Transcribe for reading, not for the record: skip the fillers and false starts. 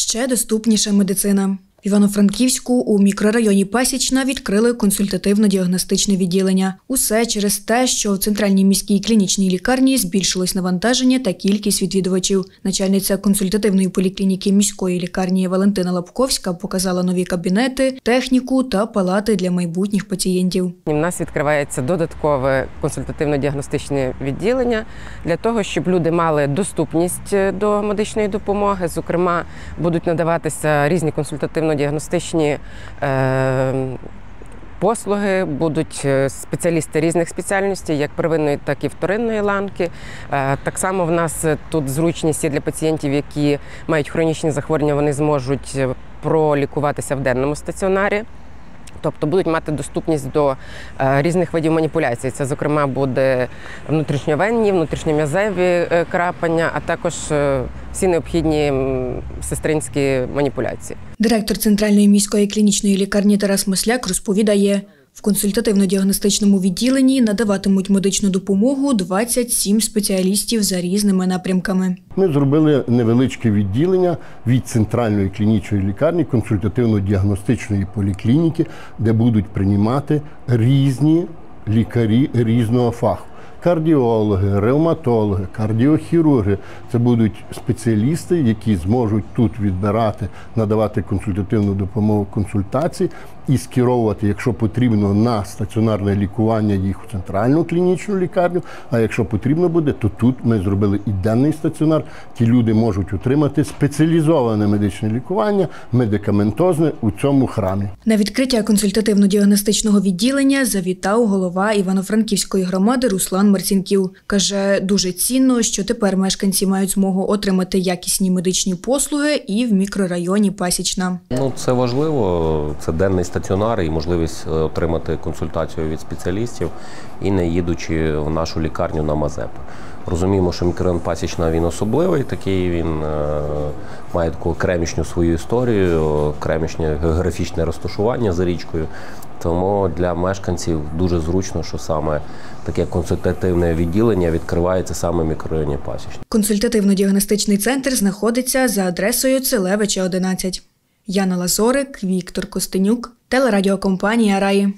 Ще доступніша медицина. В Івано-Франківську у мікрорайоні Пасічна відкрили консультативно-діагностичне відділення. Усе через те, що в центральній міській клінічній лікарні збільшилось навантаження та кількість відвідувачів. Начальниця консультативної поліклініки міської лікарні Валентина Лапковська показала нові кабінети, техніку та палати для майбутніх пацієнтів. У нас відкривається додаткове консультативно-діагностичне відділення для того, щоб люди мали доступність до медичної допомоги. Зокрема, будуть надаватися різні консультативно-діагностичні послуги, будуть спеціалісти різних спеціальностей, як первинної, так і вторинної ланки. Так само в нас тут зручність є для пацієнтів, які мають хронічні захворювання, вони зможуть пролікуватися в денному стаціонарі. Тобто будуть мати доступність до різних видів маніпуляцій. Це, зокрема, буде внутрішньовенні, внутрішньом'язеві крапання, а також всі необхідні сестринські маніпуляції. Директор Центральної міської клінічної лікарні Тарас Масляк розповідає, в консультативно-діагностичному відділенні надаватимуть медичну допомогу 27 спеціалістів за різними напрямками. Ми зробили невеличке відділення від Центральної клінічної лікарні, консультативно-діагностичної поліклініки, де будуть приймати різні лікарі різного фаху. Кардіологи, ревматологи, кардіохірурги – це будуть спеціалісти, які зможуть тут відбирати, надавати консультативну допомогу, консультації і скеровувати, якщо потрібно, на стаціонарне лікування їх у центральну клінічну лікарню, а якщо потрібно буде, то тут ми зробили і денний стаціонар. Ті люди можуть отримати спеціалізоване медичне лікування, медикаментозне у цьому храмі. На відкриття консультативно-діагностичного відділення завітав голова Івано-Франківської громади Руслан Марцінків. Каже, дуже цінно, що тепер мешканці мають змогу отримати якісні медичні послуги і в мікрорайоні Пасічна. Це важливо, це денний стаціонар і можливість отримати консультацію від спеціалістів і не їдучи в нашу лікарню на Мазепу. Розуміємо, що мікрорайон Пасічна, він особливий, такий, він має таку окремішню свою історію, окремішнє географічне розташування за річкою. Тому для мешканців дуже зручно, що саме таке консультативне відділення відкривається саме в мікрорайоні Пасічна. Консультативно-діагностичний центр знаходиться за адресою Целевича, 11. Яна Лазорик, Віктор Костенюк, телерадіокомпанія «Раї».